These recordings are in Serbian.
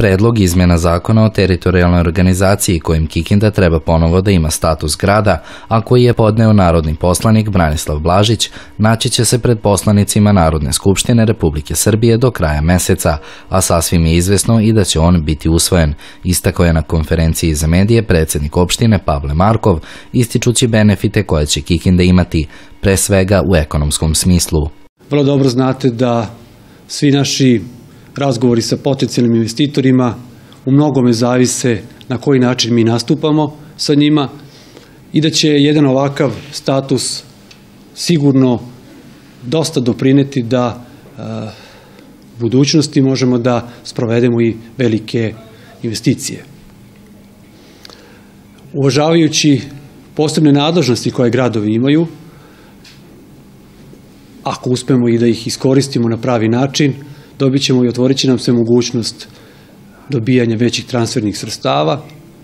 Predlog izmjena zakona o teritorijalnoj organizaciji kojim Kikinda treba ponovo da ima status grada, a koji je podneo narodni poslanik Branislav Blažić, naći će se pred poslanicima Narodne skupštine Republike Srbije do kraja meseca, a sasvim je izvesno i da će on biti usvojen, istakao je na konferenciji za medije predsjednik opštine Pavle Markov, ističući benefite koje će Kikinda imati, pre svega u ekonomskom smislu. Vrlo dobro znate da svi naši razgovori sa potencijalnim investitorima u mnogome zavise na koji način mi nastupamo sa njima i da će jedan ovakav status sigurno dosta doprineti da u budućnosti možemo da sprovedemo i velike investicije. Uvažavajući posebne nadležnosti koje gradovi imaju, ako uspemo i da ih iskoristimo na pravi način, dobit ćemo i otvorit će nam se mogućnost dobijanja većih transfernih sredstava,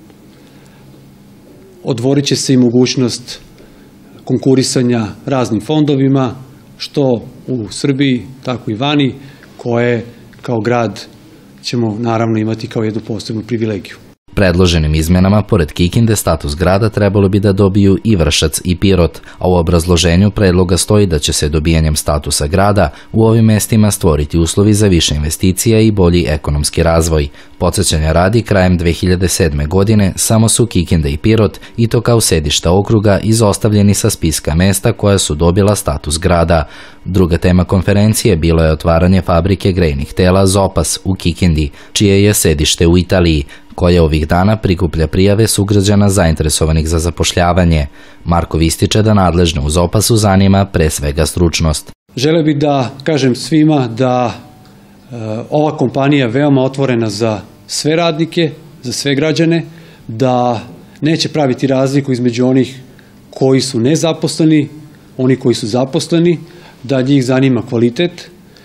otvorit će se i mogućnost konkurisanja raznim fondovima, što u Srbiji, tako i vani, koje kao grad ćemo naravno imati kao jednu posebnu privilegiju. Predloženim izmenama, pored Kikinde, status grada trebalo bi da dobiju i Vršac i Pirot, a u obrazloženju predloga stoji da će se dobijanjem statusa grada u ovim mestima stvoriti uslovi za više investicija i bolji ekonomski razvoj. Podsjećanja radi, krajem 2007. godine samo su Kikinda i Pirot, i to kao sedišta okruga, izostavljeni sa spiska mesta koja su dobila status grada. Druga tema konferencije bilo je otvaranje fabrike grejnih tela Zopas u Kikindi, čije je sedište u Italiji, koja ovih dana prikuplja prijave sugrađana zainteresovanih za zapošljavanje. Markov ističe da nadležne u Zopasu zanima pre svega stručnost. Želeo bih da kažem svima da ova kompanija je veoma otvorena za sve radnike, za sve građane, da neće praviti razliku između onih koji su nezaposleni, oni koji su zaposleni, da njih zanima kvalitet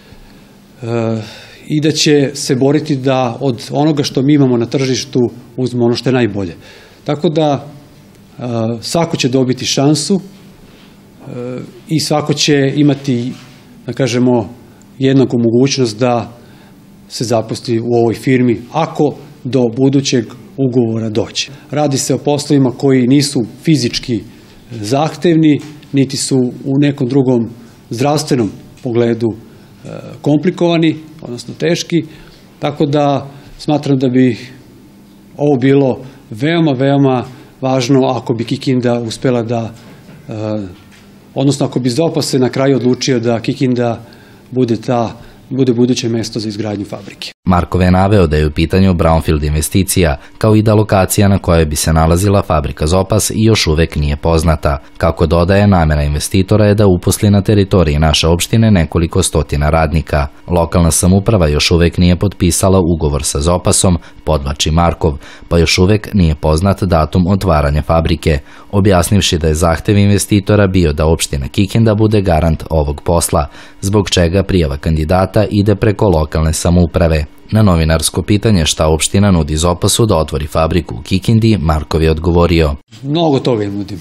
i da će se boriti da od onoga što mi imamo na tržištu uzmemo ono što je najbolje. Tako da svako će dobiti šansu i svako će imati, da kažemo, jednaku mogućnost da se zaposli u ovoj firmi ako do budućeg ugovora dođe. Radi se o poslovima koji nisu fizički zahtevni, niti su u nekom drugom zdravstvenom pogledu komplikovani, odnosno teški, tako da smatram da bi ovo bilo veoma, veoma važno ako bi Kikinda uspela da, odnosno ako bi Zopas se na kraju odlučio da Kikinda bude buduće mesto za izgradnju fabrike. Markov je naveo da je u pitanju brownfield investicija, kao i da lokacija na kojoj bi se nalazila fabrika Zopas još uvek nije poznata. Kako dodaje, namera investitora je da uposli na teritoriji naše opštine nekoliko stotina radnika. Lokalna samouprava još uvek nije potpisala ugovor sa Zopasom, podvlači Markov, pa još uvek nije poznat datum otvaranja fabrike, objasnivši da je zahtev investitora bio da opština Kikinda bude garant ovog posla, zbog čega prijava kandidata ide preko lokalne samouprave. Na novinarsko pitanje šta opština nudi Zopasu da otvori fabriku u Kikindi, Markov je odgovorio: Mnogo toga im nudimo.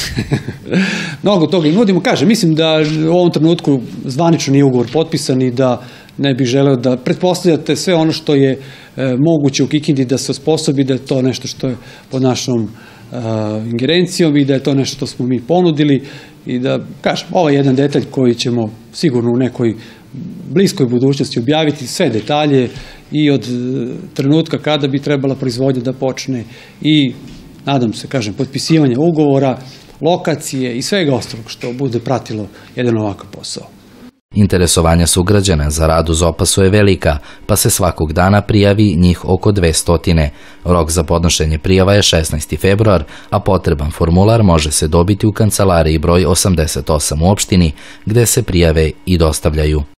Mnogo toga im nudimo. Kažem, mislim da u ovom trenutku zvanično nije ugovor potpisan i da ne bih želeo da pretpostavljate sve ono što je moguće u Kikindi da se osposobi, da je to nešto što je pod našom ingerencijom i da je to nešto što smo mi ponudili i da, kažem, ovo je jedan detalj koji ćemo sigurno u nekoj bliskoj budućnosti objaviti sve detalje i od trenutka kada bi trebala proizvodnja da počne i, nadam se, kažem, potpisivanje ugovora, lokacije i svega ostalog što bude pratilo jedan ovakav posao. Interesovanja sugrađana za rad u Zopasu je velika, pa se svakog dana prijavi njih oko 200. Rok za podnošenje prijava je 16. februar, a potreban formular može se dobiti u kancelariji broj 88 u opštini, gde se prijave i dostavljaju.